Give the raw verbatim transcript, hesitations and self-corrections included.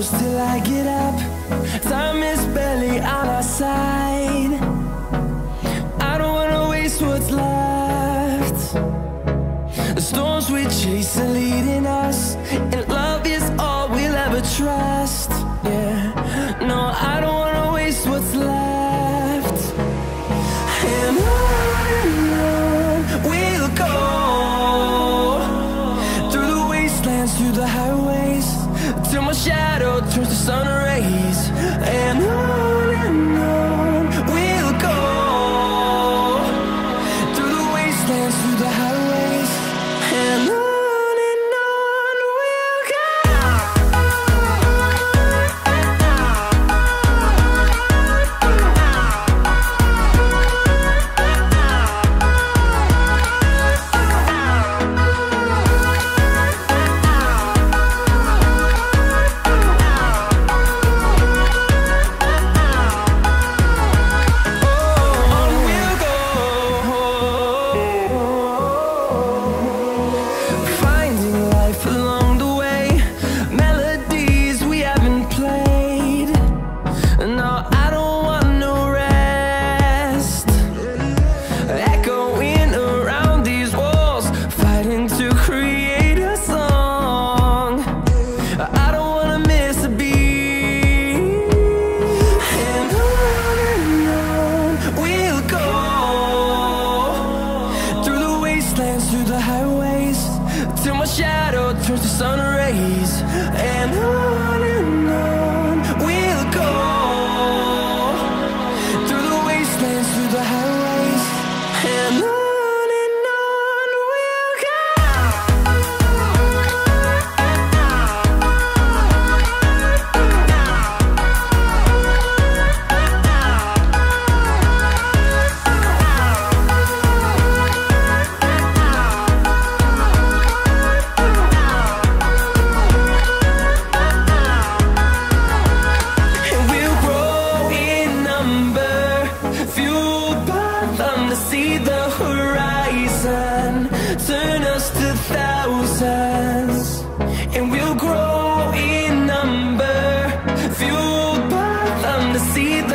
close till I get up. Time is barely on our side. I don't wanna waste what's left. The storms we chase are leading us, and love is all we'll ever trust. Yeah, no, I don't wanna waste what's left. And on and on we'll go, through the wastelands, through the highways, till my shadow turns to sun rays. And on and on we'll go, through the wastelands, through the highways, and on. Through the highways, till my shadow turns to sun rays. And on and on we'll go, through the wastelands, through the highways, and on. See the horizon turn us to thousands, and we'll grow in number, fueled by them to see the